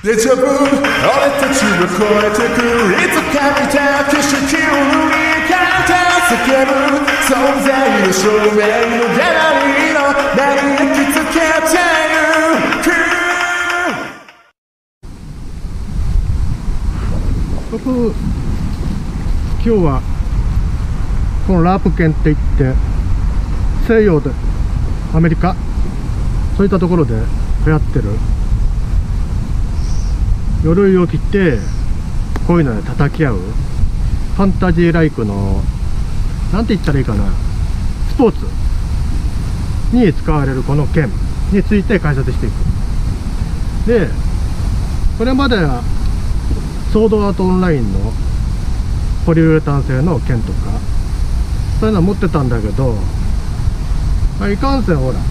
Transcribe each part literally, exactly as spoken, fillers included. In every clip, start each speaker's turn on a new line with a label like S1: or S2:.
S1: デジャブ俺たちを超えてくいつか見た景色を塗り替えて叫ぶ存在の証明のギャラリーの目に焼き付けてゆく
S2: 僕今日はこのラープ県って言って西洋でアメリカそういったところで流行ってる鎧を着てこういうので叩き合うファンタジーライクのなんて言ったらいいかなスポーツに使われるこの剣について解説していく。でこれまではソードアートオンラインのポリウレタン製の剣とかそういうのは持ってたんだけど、まあ、いかんせんほら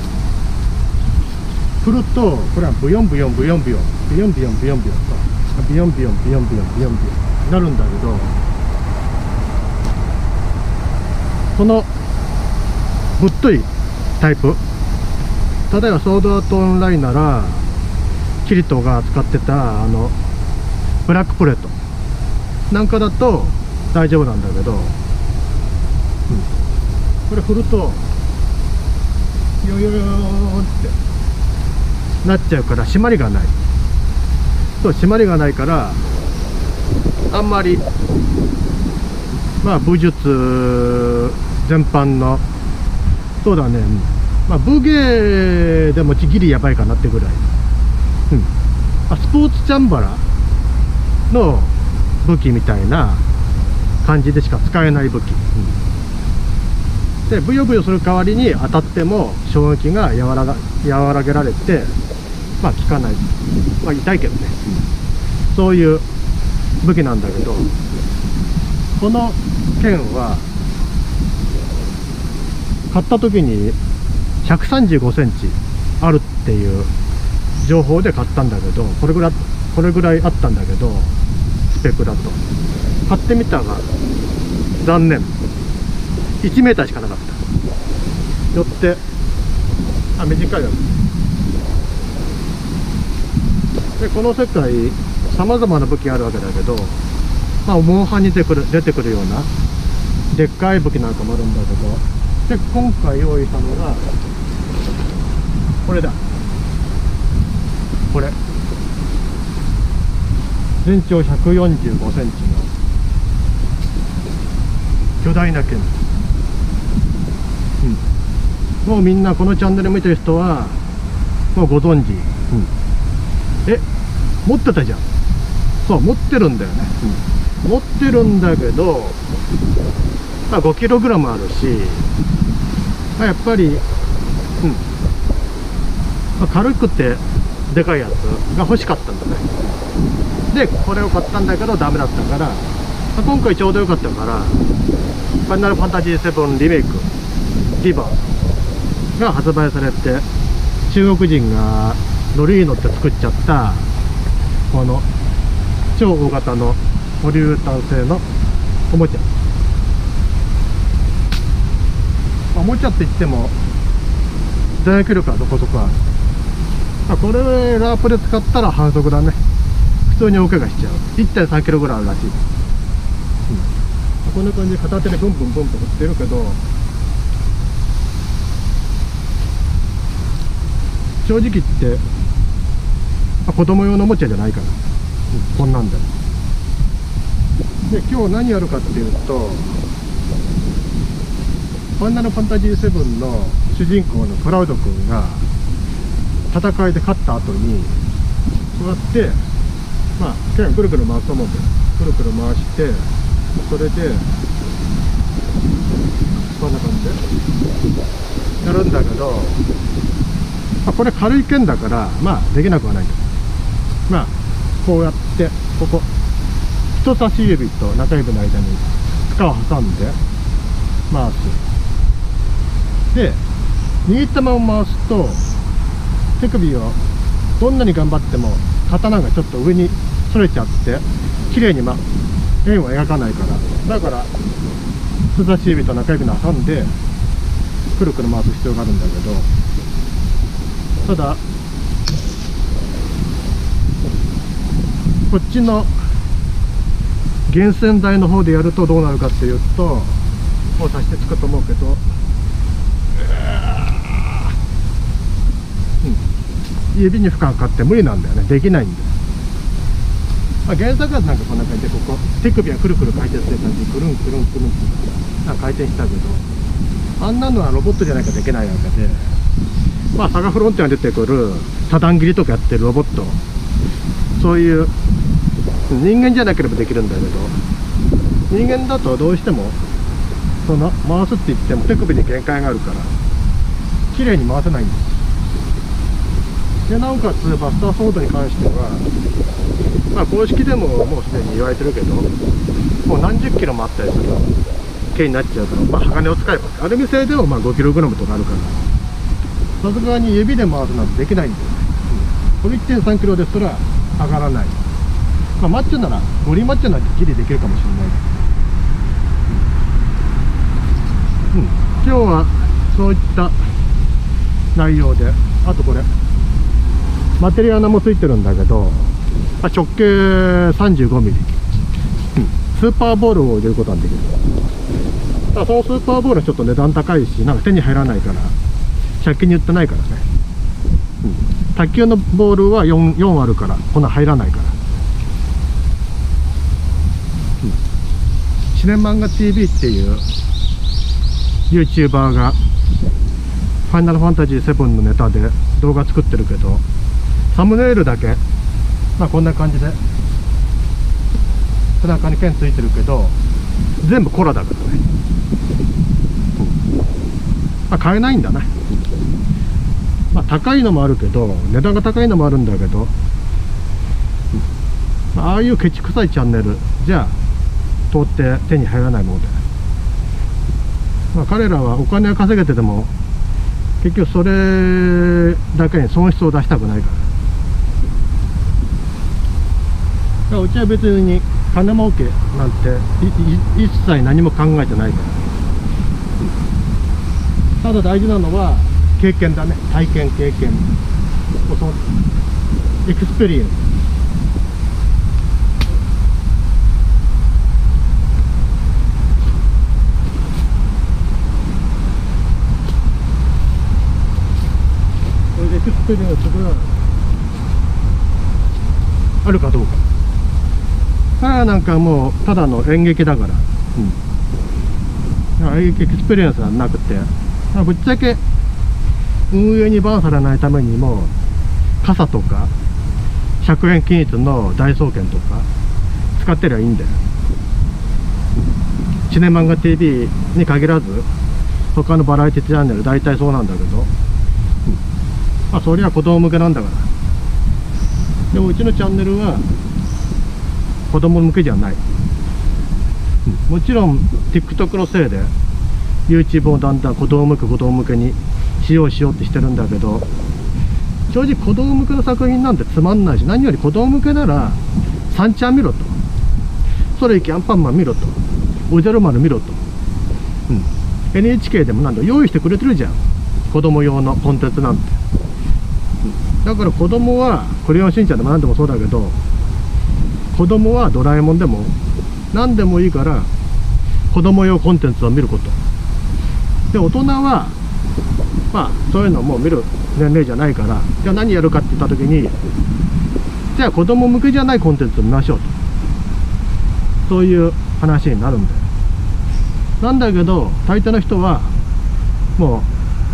S2: 振るとこれはブヨンブヨンブヨンブヨンブヨンブヨンブヨンブヨンとビヨンビヨンビヨンビヨンビヨンビヨンなるんだけど、このぶっといタイプ例えばソードアートオンラインならキリトが使ってたあのブラックプレートなんかだと大丈夫なんだけど、うん、これ振るとヨヨヨーってなっちゃうから締まりがない。そう締まりがないからあんまりまあ武術全般のそうだねまあ武芸でもギリやばいかなってぐらい、うんまあ、スポーツチャンバラの武器みたいな感じでしか使えない武器、うん、でブヨブヨする代わりに当たっても衝撃が和らが和らげられてまあ効かない、まあ痛いけどね、うん、そういう武器なんだけど、この剣は買った時にひゃくさんじゅうごセンチあるっていう情報で買ったんだけど、これぐらいこれぐらいあったんだけどスペックだと買ってみたが残念いちメーターしかなかった。よってあ短いよ。でこの世界さまざまな武器があるわけだけど、まあモンハンに出てくる出てくるようなでっかい武器なんかもあるんだけど、で今回用意したのがこれだ。これ全長ひゃくよんじゅうごセンチの巨大な剣、うん、もうみんなこのチャンネル見てる人はもうご存知、うん、え持ってたじゃん。そう持ってるんだよね、うん、持ってるんだけど、まあ、ごキログラムあるし、まあ、やっぱり、うんまあ、軽くてでかいやつが欲しかったんだね。でこれを買ったんだけどダメだったから、まあ、今回ちょうどよかったからファイナルファンタジーセブンリメイクリバーが発売されて、中国人がノリに乗って作っちゃったこの超大型のポリウレタン製のおもちゃ、おもちゃって言っても打撃力はどこそこある。まあ、これラープで使ったら反則だね。普通に大怪我しちゃう。 いってんさんキロぐらいあるらしい、うん、こんな感じで片手でブンブンブンブン振ってるけど、正直言って、まあ、子供用のおもちゃじゃないから、うん、こんなんだよ。で今日何やるかっていうと、ファイナルファンタジーセブンの主人公のクラウド君が戦いで勝った後にこうやってまあ剣くるくる回すと思うんだよ。くるくる回して、それでこんな感じでやるんだけど、まあ、これ軽い剣だからまあできなくはないんだ。まあこうやってここ人差し指と中指の間に塚を挟んで回す。で握ったまま回すと手首をどんなに頑張っても刀がちょっと上にそれちゃって綺麗に、ま、円を描かないから、だから人差し指と中指の挟んでくるくる回す必要があるんだけど、ただこっちの源泉台の方でやるとどうなるかっていうと、もう差してつくと思うけど、うん、指に負荷かかって無理なんだよね。できないんだよ。まあ、原作はなんかこんな感じで、ここ手首がくるくる回転する感じでくるんくるんくるんってなんか回転したけど、あんなのはロボットじゃないからできないわけで、まあサガフロンティアに出てくる多段切りとかやってるロボット、そういう人間じゃなければできるんだけど、人間だとどうしてもその回すって言っても手首に限界があるから綺麗に回せないんです。でなおかつバスターソードに関しては、まあ公式でももうすでに言われてるけど、もう何十キロもあったりする軽になっちゃうから、まあ鋼を使えばアルミ製でもまあごキログラムとかあるから、さすがに指で回すなんてできないんだよね。これ いってんさんキロですら上がらない。まあ、マッチョならゴリマッチョならギリできるかもしれない。うん、うん、今日はそういった内容で、あとこれマテリアナもついてるんだけど、まあ、直径 さんじゅうごミリ、うん、スーパーボールを入れることができる。ただそのスーパーボールはちょっと値段高いし、なんか手に入らないからひゃく均に売ってないからね、うん、卓球のボールは 4, 4あるからこんな入らないから。シネマンガ ティーブイ っていう YouTuber がファイナルファンタジーセブンのネタで動画作ってるけど、サムネイルだけまあこんな感じで背中に剣ついてるけど全部コラだからね、まあ買えないんだね。まあ高いのもあるけど、値段が高いのもあるんだけど、まあああいうケチくさいチャンネルじゃあ通って手に入らないもので、まあ、彼らはお金を稼げてても結局それだけに損失を出したくないから、だからうちは別に金儲けなんて一切何も考えてないから、ただ大事なのは経験だね。体験経験、もうそのエクスペリエンス。エクスペリエンスがあるかどうか。ああ、なんかもうただの演劇だから、うん、演劇エクスペリエンスはなくて、ぶっちゃけ運営にバンされないためにも傘とかひゃくえん均一の大送券とか使ってりゃいいんだよ。シネマンガ ティーブイ に限らず他のバラエティチャンネル大体そうなんだけど、まあそりゃ子供向けなんだから。でもうちのチャンネルは子供向けじゃない。もちろん TikTok のせいで YouTube をだんだん子供向け子供向けにしようしようってしてるんだけど、正直子供向けの作品なんてつまんないし、何より子供向けならサンちゃん見ろと、それいきアンパンマン見ろと、おじゃる丸見ろと、うん、エヌエイチケー でもなんだ用意してくれてるじゃん、子供用のコンテンツなんて。だから子供はクレヨンしんちゃんでも何でもそうだけど、子供はドラえもんでも何でもいいから子供用コンテンツを見ることで、大人はまあそういうのもう見る年齢じゃないから、じゃあ何やるかって言った時に、じゃあ子供向けじゃないコンテンツを見ましょうと、そういう話になるんだよ。なんだけど大抵の人はも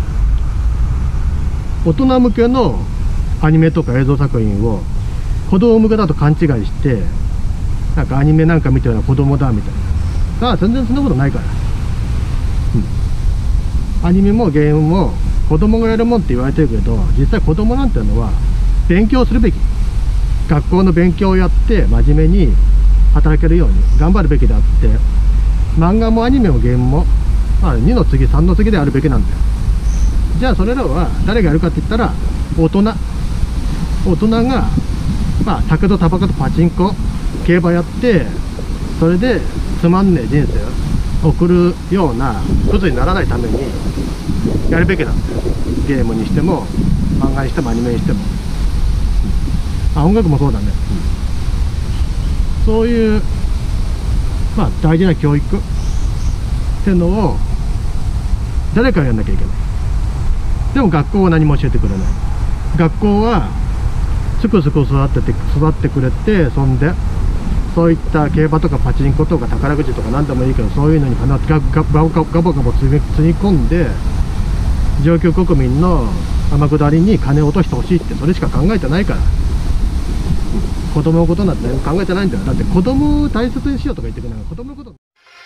S2: う大人向けのアニメとか映像作品を子供向けだと勘違いして、なんかアニメなんか見てるのは子供だみたいな。ああ全然そんなことないから、うん、アニメもゲームも子供がやるもんって言われてるけど、実際子供なんてのは勉強するべき、学校の勉強をやって真面目に働けるように頑張るべきであって、漫画もアニメもゲームも、まあ、にの次さんの次であるべきなんだよ。じゃあそれらは誰がやるかって言ったら大人大人が、まあ、酒とタバコとパチンコ競馬やって、それでつまんねえ人生を送るようなクズにならないためにやるべきなんだよ。ゲームにしても漫画にしてもアニメにしても、あ、音楽もそうだね、うん、 そういうまあ大事な教育っていうのを誰かがやんなきゃいけない。でも学校は何も教えてくれない。学校はすくすく育てて育ってくれて、そんでそういった競馬とかパチンコとか宝くじとか何でもいいけど、そういうのにガガガガボガボガボ積み込んで上級国民の天下りに金を落としてほしいって、それしか考えてないから。子供のことなんて何も考えてないんだよ。だって子供を大切にしようとか言ってくれない。子供のこと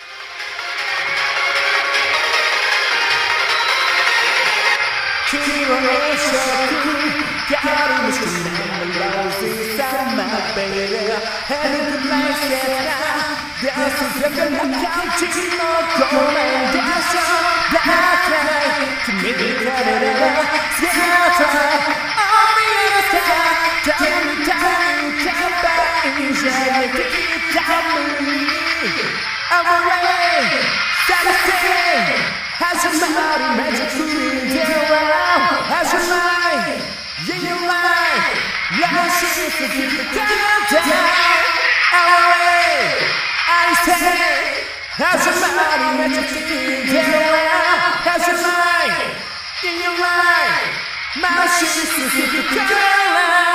S1: 君は遅くやるもしないローズさまべれ変くないせなですがな感じのごめんでしょだから君に彼らがずっとお見えした誰みたいに乾杯じゃなくてために I'm away 探せ始まりめちゃくりでは始まり Yeah, you're right らしすぎるから I'm away 愛せ始まりめちゃくりでは始まり Yeah, you're right らしすぎるから